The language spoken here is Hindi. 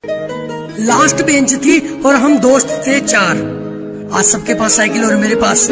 लास्ट बेंच थी और हम दोस्त थे 4। आज सबके पास साइकिल और मेरे पास